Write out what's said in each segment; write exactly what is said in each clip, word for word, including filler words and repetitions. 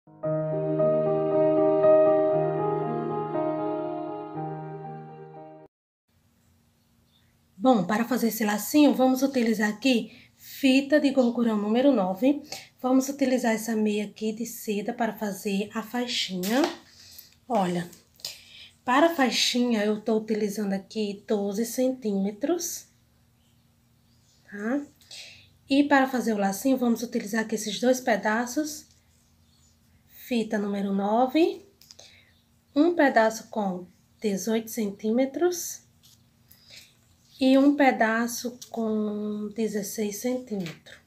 Bom, para fazer esse lacinho, vamos utilizar aqui fita de gorgurão número nove. Vamos utilizar essa meia aqui de seda para fazer a faixinha. Olha, para a faixinha eu tô utilizando aqui doze centímetros, tá? E para fazer o lacinho, vamos utilizar aqui esses dois pedaços, fita número nove, um pedaço com dezoito centímetros e um pedaço com dezesseis centímetros,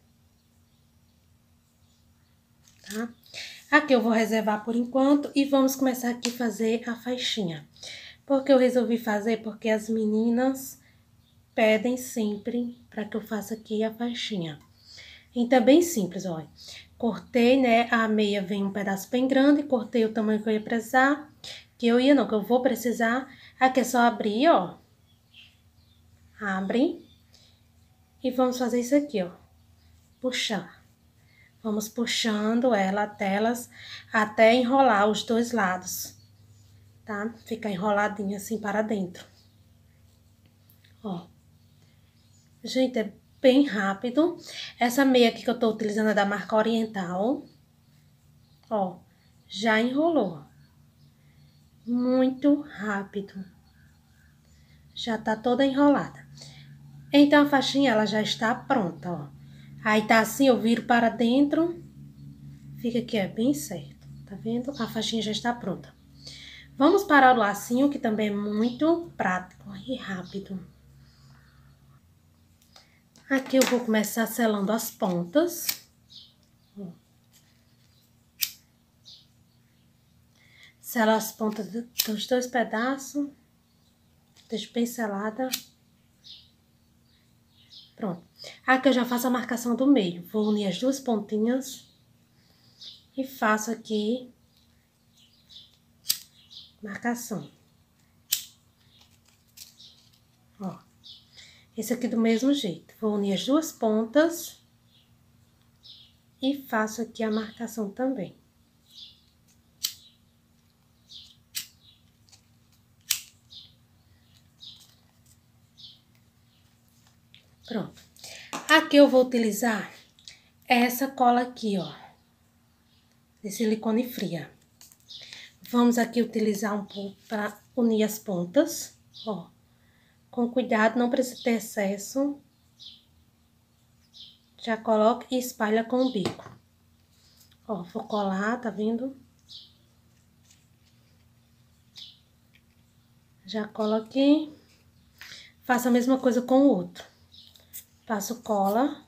tá? Aqui eu vou reservar por enquanto e vamos começar aqui a fazer a faixinha. Porque eu resolvi fazer porque as meninas pedem sempre para que eu faça aqui a faixinha. Então, é bem simples, olha. Cortei, né, a meia vem um pedaço bem grande, cortei o tamanho que eu ia precisar, que eu ia não, que eu vou precisar. Aqui é só abrir, ó. Abre. E vamos fazer isso aqui, ó. Puxar. Vamos puxando ela até elas, até enrolar os dois lados, tá? Ficar enroladinha assim para dentro. Ó. Gente, é bem rápido. Essa meia aqui que eu tô utilizando é da marca Oriental. Ó, já enrolou. Muito rápido. Já tá toda enrolada. Então, a faixinha, ela já está pronta, ó. Aí tá assim, eu viro para dentro. Fica aqui, é bem certo. Tá vendo? A faixinha já está pronta. Vamos para o lacinho, que também é muito prático e rápido. Aqui eu vou começar selando as pontas. Selo as pontas dos dois pedaços. Deixo bem selada. Pronto. Aqui eu já faço a marcação do meio. Vou unir as duas pontinhas. E faço aqui marcação. Ó. Esse aqui do mesmo jeito. Vou unir as duas pontas. E faço aqui a marcação também. Pronto. Aqui eu vou utilizar essa cola aqui, ó. De silicone fria. Vamos aqui utilizar um pouco para unir as pontas, ó. Com cuidado, não precisa ter excesso. Já coloca e espalha com o bico. Ó, vou colar, tá vendo? Já coloquei. Faço a mesma coisa com o outro. Passo cola.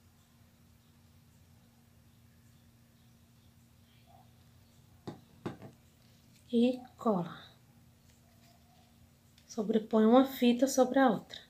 E cola. Sobrepõe uma fita sobre a outra.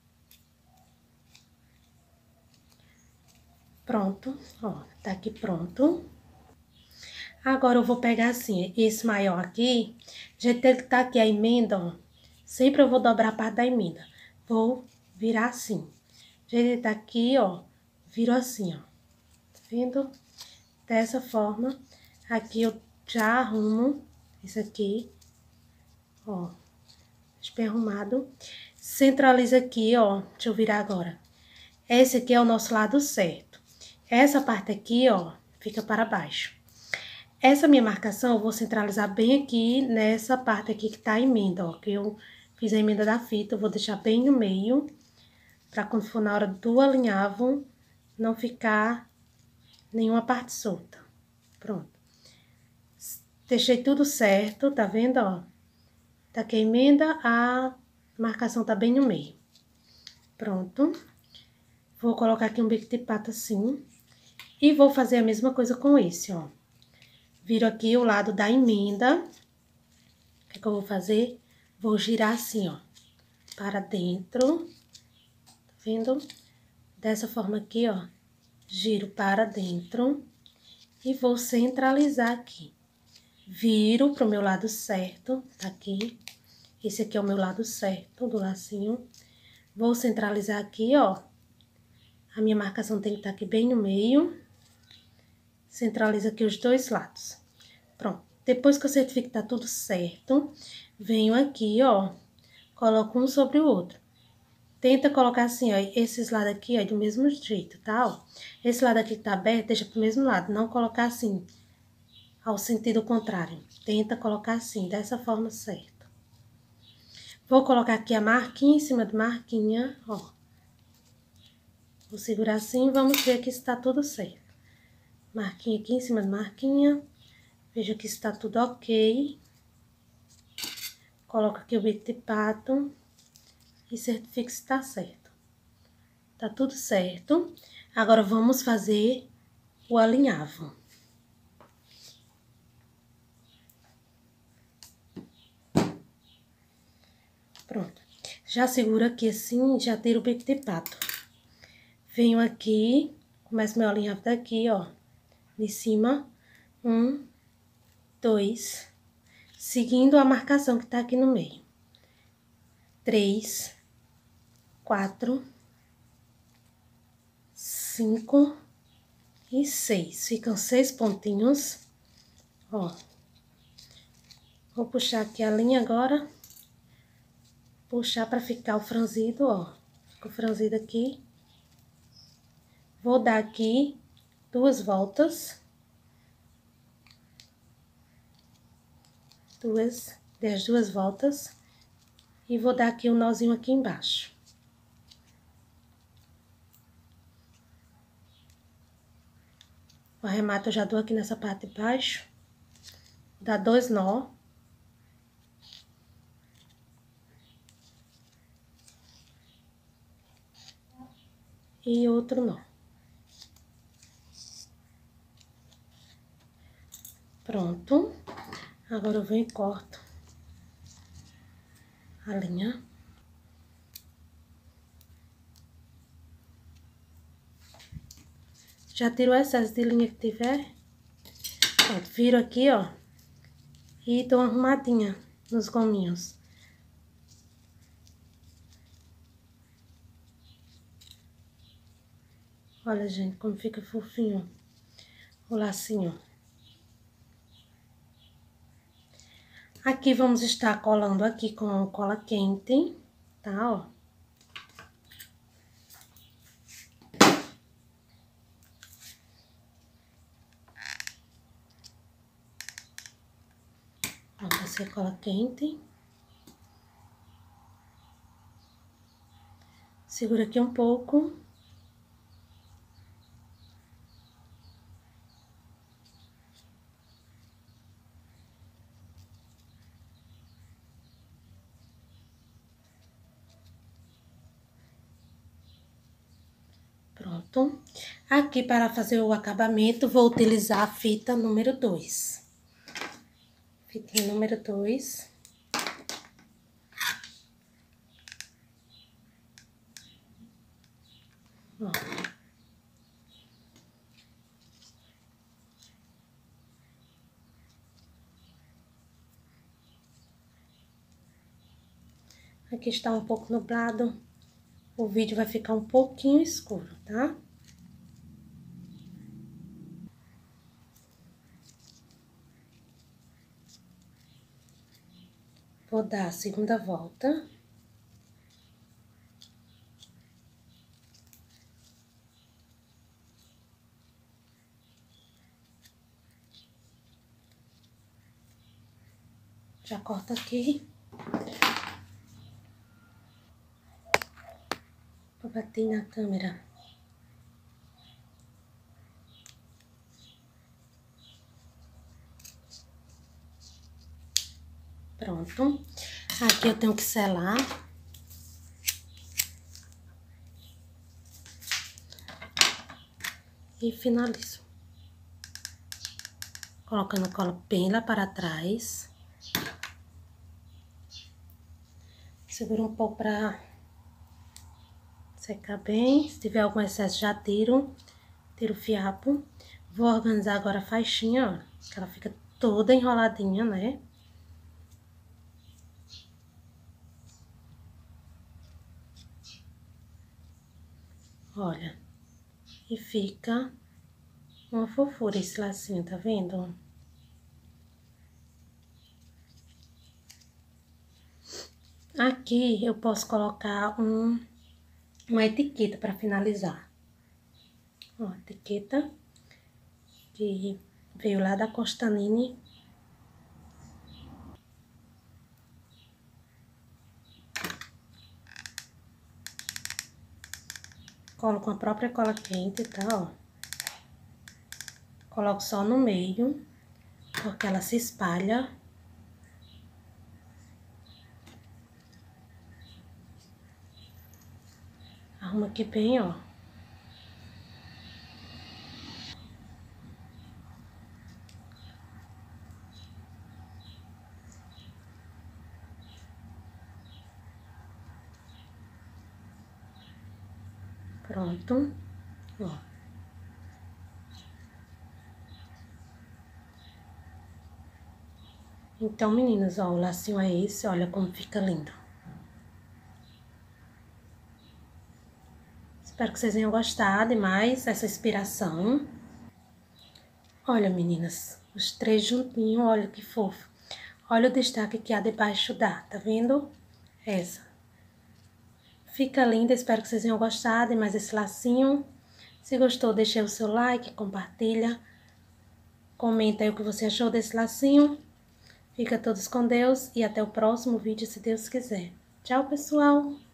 Pronto, ó, tá aqui pronto. Agora eu vou pegar assim, esse maior aqui, já tem que tá aqui a emenda, ó. Sempre eu vou dobrar a parte da emenda. Vou virar assim. Já ele tá aqui, ó, viro assim, ó. Tá vendo? Dessa forma, aqui eu já arrumo isso aqui, ó. Bem arrumado. Centraliza aqui, ó. Deixa eu virar agora. Esse aqui é o nosso lado certo. Essa parte aqui, ó, fica para baixo. Essa minha marcação eu vou centralizar bem aqui nessa parte aqui que tá a emenda, ó. Que eu fiz a emenda da fita, eu vou deixar bem no meio. Pra quando for na hora do alinhavo, não ficar nenhuma parte solta. Pronto. Deixei tudo certo, tá vendo, ó? Tá aqui a emenda, a marcação tá bem no meio. Pronto. Vou colocar aqui um bico de pato assim. E vou fazer a mesma coisa com esse, ó. Viro aqui o lado da emenda. O que é que eu vou fazer? Vou girar assim, ó. Para dentro. Tá vendo? Dessa forma aqui, ó. Giro para dentro. E vou centralizar aqui. Viro pro meu lado certo, tá aqui. Esse aqui é o meu lado certo do lacinho. Vou centralizar aqui, ó. A minha marcação tem que estar aqui bem no meio. Centraliza aqui os dois lados. Pronto. Depois que eu certifico que tá tudo certo, venho aqui, ó, coloco um sobre o outro. Tenta colocar assim, ó, esses lados aqui, ó, do mesmo jeito, tá, ó. Esse lado aqui que tá aberto, deixa pro mesmo lado, não colocar assim, ao sentido contrário. Tenta colocar assim, dessa forma certa. Vou colocar aqui a marquinha em cima de marquinha, ó. Vou segurar assim e vamos ver que está tudo certo. Marquinha aqui em cima de marquinha. Veja que está tudo ok. Coloco aqui o bico de pato e certifico se está certo. Tá tudo certo. Agora, vamos fazer o alinhavo. Pronto. Já seguro aqui assim, já tiro o bico de pato. Venho aqui, começo meu alinhavo daqui, ó. De cima. Um, dois. Seguindo a marcação que tá aqui no meio. Três. Quatro. Cinco. E seis. Ficam seis pontinhos. Ó. Vou puxar aqui a linha agora. Puxar pra ficar o franzido, ó. Fica o franzido aqui. Vou dar aqui duas voltas. Duas, dei as duas voltas. E vou dar aqui um nozinho aqui embaixo. O arremato eu já dou aqui nessa parte de baixo. Dá dois nó. E outro nó. Pronto. Agora eu venho e corto a linha. Já tiro o excesso de linha que tiver. Pronto, viro aqui, ó. E dou uma arrumadinha nos gominhos. Olha, gente, como fica fofinho o lacinho. Aqui vamos estar colando aqui com cola quente, tá, ó. Ó, passei a cola quente. Segura aqui um pouco. Pronto. Aqui, para fazer o acabamento, vou utilizar a fita número dois. Fitinha número dois. Ó. Aqui está um pouco nublado. O vídeo vai ficar um pouquinho escuro, tá? Vou dar a segunda volta. Já corto aqui. Vou bater na câmera. Pronto. Aqui eu tenho que selar. E finalizo. Colocando cola bem lá para trás. Segura um pouco para secar bem. Se tiver algum excesso, já tiro. Tiro o fiapo. Vou organizar agora a faixinha, ó. Que ela fica toda enroladinha, né? Olha. E fica uma fofura esse lacinho, tá vendo? Aqui eu posso colocar um, uma etiqueta para finalizar. Ó, etiqueta que veio lá da Costanini. Colo com a própria cola quente, tá, ó. Coloco só no meio, porque ela se espalha. Arrumo aqui bem, ó. Pronto, ó. Então, meninas, ó, o lacinho é esse, olha como fica lindo. Espero que vocês tenham gostado de mais essa inspiração. Olha, meninas, os três juntinhos, olha que fofo. Olha o destaque que há debaixo da, tá vendo? Essa. Fica linda, espero que vocês tenham gostado de mais esse lacinho. Se gostou, deixa aí o seu like, compartilha. Comenta aí o que você achou desse lacinho. Fica todos com Deus e até o próximo vídeo, se Deus quiser. Tchau, pessoal!